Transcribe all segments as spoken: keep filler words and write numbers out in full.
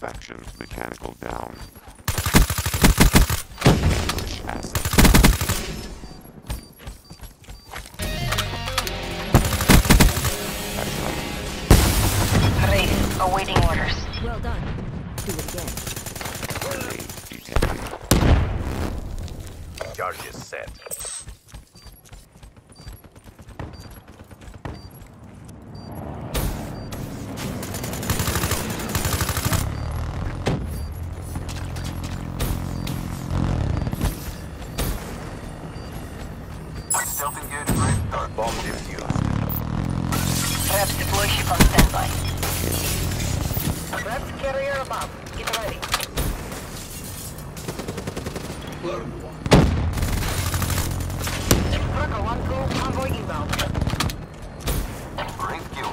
Extraction mechanical down. Ambush asset down. That's right. Wraith, awaiting orders. Well done. Do it again. Grenade detected. Charges set. Stealth engaged, right? Start. Bomb defused. Reps deploy ship on standby. Kill. Reps carrier above. Get ready. Tracker one two, convoy inbound. Great kill.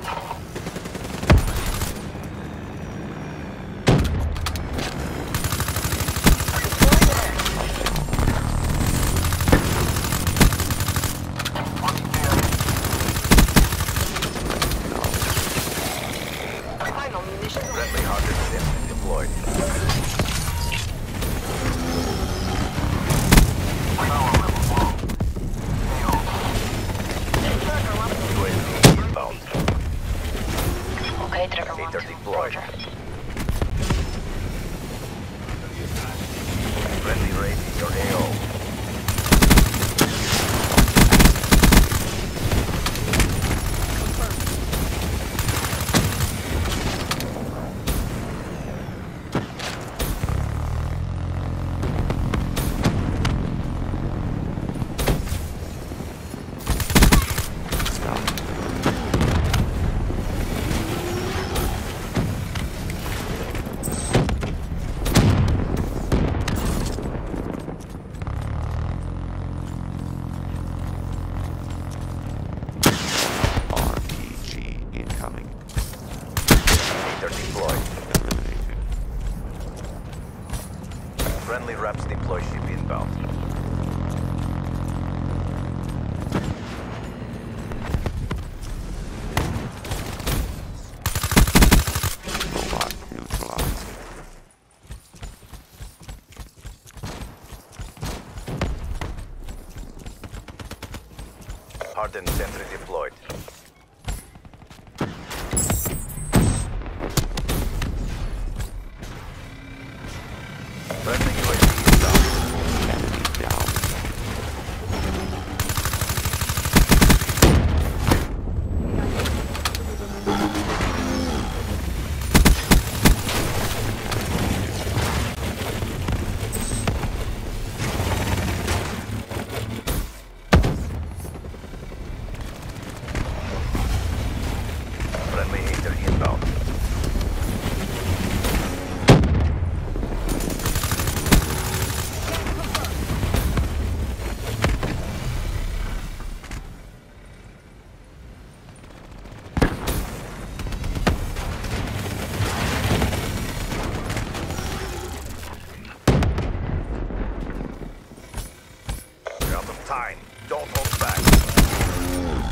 Final munitions ready. Friendly Hunter Sim deployed. Power level low. Tracker one two. U A V inbound. Okay, tracker one Leader two. deployed. Roger. Friendly raid in your A O. R P G incoming. Leader deployed. Eliminated. Friendly reps deploy ship inbound. Robot neutralized. Hardened sentry deployed. Friendly U A V inbound. Enemy down. Friendly Hater inbound. We're out of time. Don't hold back.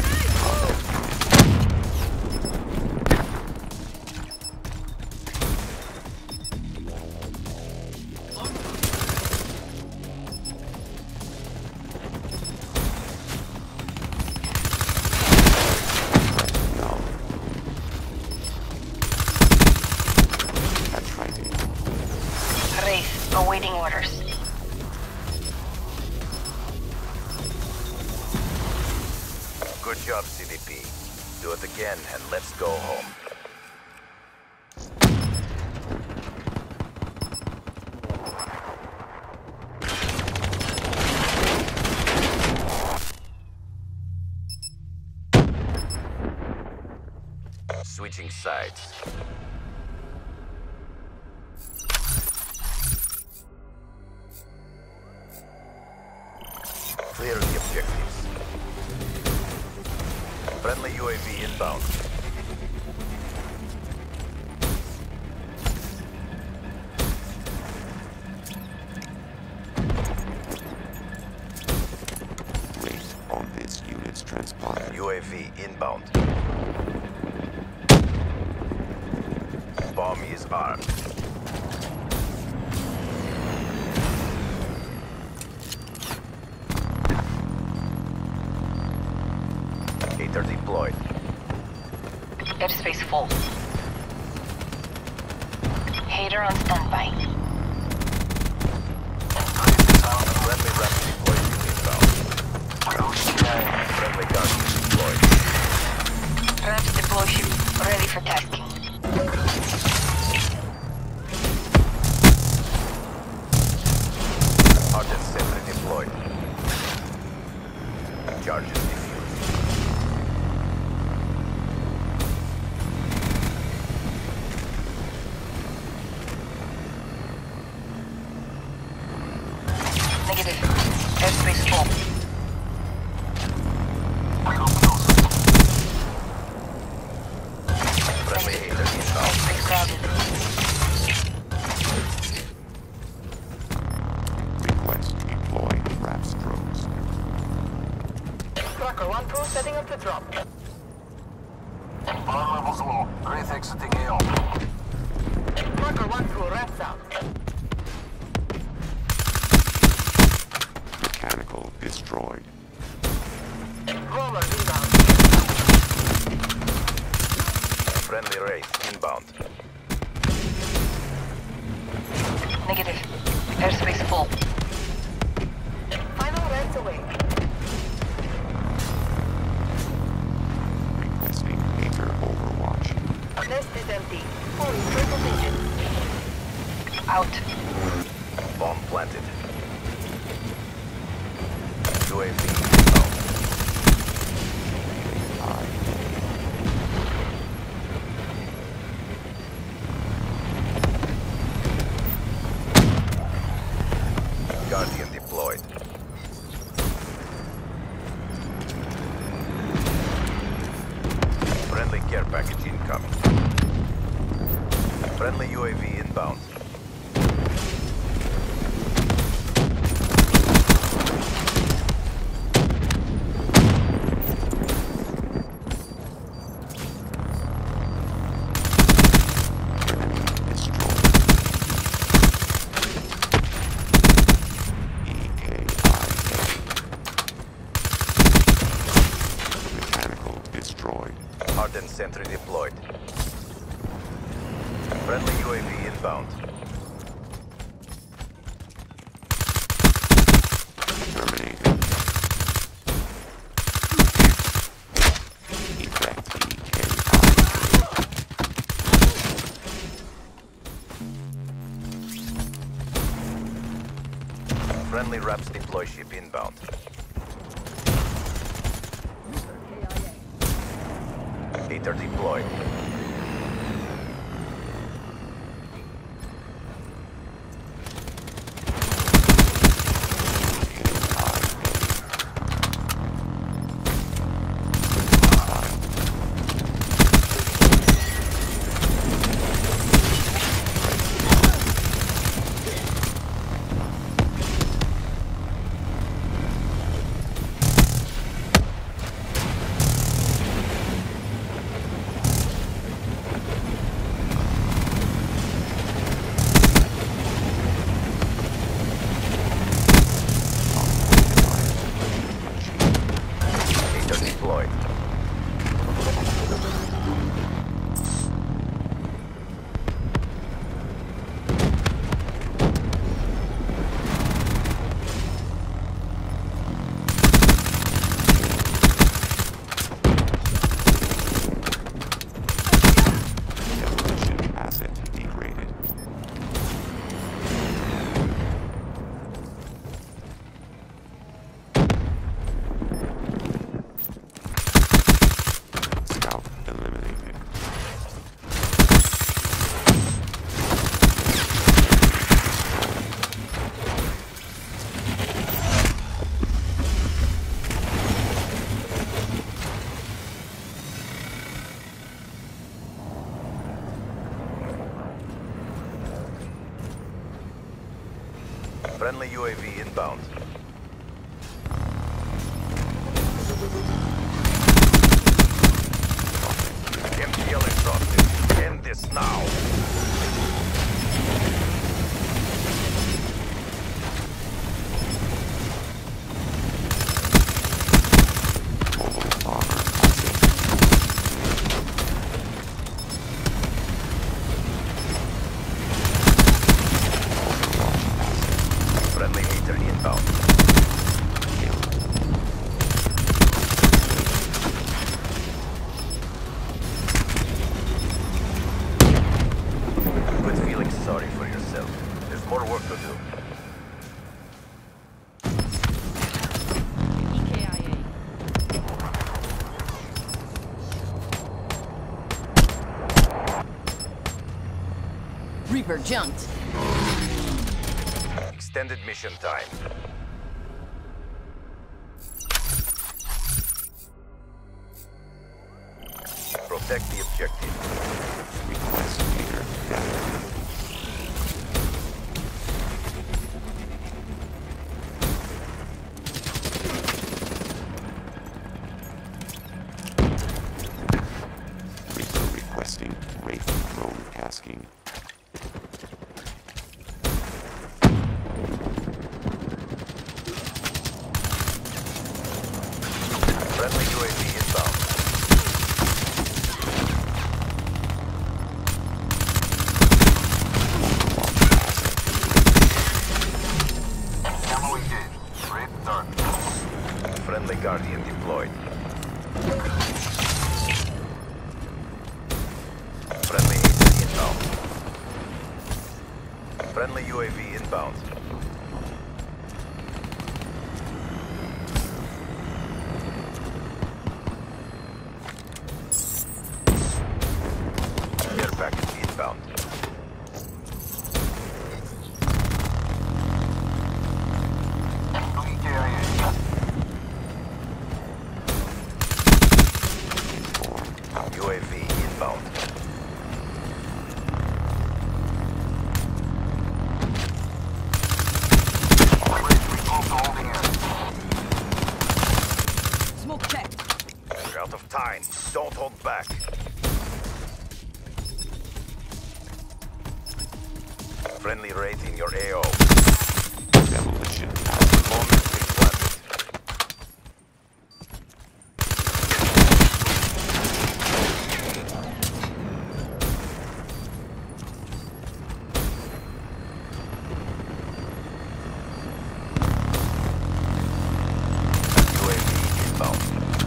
No. That's right. Wraith, awaiting orders. Good job, C D P. Do it again and let's go home. Switching sides. Clear the objectives. Friendly U A V inbound. Wait on this unit's transponder. U A V inbound. Bomb is armed. Airspace full. Hater on standby. Friendly rapid deployed inbound. Friendly guardian deployed. Raps deploy ship ready for tasking. Ardent sentry deployed. Charges defused. Negative. Airspace full. Friendly hater inbound. Airspace crowded. Request deploy wrap strokes. Tracker one two setting up the drop. Power levels low. Wraith exiting A O. Tracker one two wraps out. Mechanical destroyed. Roller inbound. Friendly Wraith inbound. Negative. Airspace full. Final rest away. Requesting Hater Overwatch. Nest is empty. Only triple digits. Out. Bomb planted. U A V inbound. I Guardian deployed. Friendly care package incoming. Friendly U A V inbound. enemy destroyed. E K I A. Mechanical destroyed. Ardent sentry deployed. Friendly U A V inbound. Terminated. Effect E K I Friendly Raps deploy ship inbound. Hater deployed. Hater deployed. Demolition asset degraded. Scout eliminated. Friendly U A V inbound. M T L exhausted. End this now. Mobile armor asset. sorry for yourself. There's more work to do. E K I A. Reaper jumped. Extended mission time. Protect the objective. Request leader data. Reaper requesting Wraith drone tasking. Friendly U A V inbound. Ammo engaged. Return. Friendly Guardian deployed. Friendly A T inbound. Friendly U A V inbound. Care package inbound. E K I A. Inform. U A V inbound. Race recall to holding area. Smoke checked. We're out of time. Don't hold back. Friendly raid in your A O. Demolition. Bomb has been planted. U A V inbound.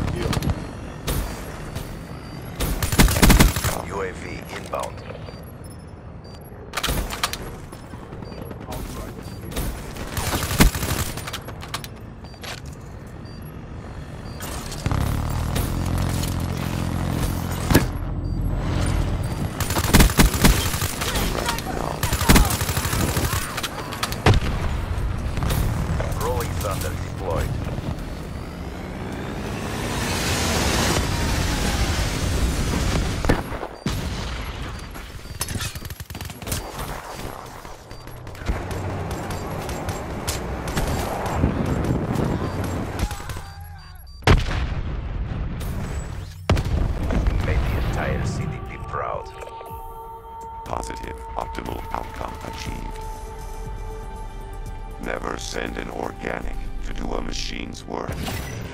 U A V inbound. Rolling Thunder deployed. Made the entire C D P proud. Positive optimal outcome achieved. Never send an organic to do a machine's work.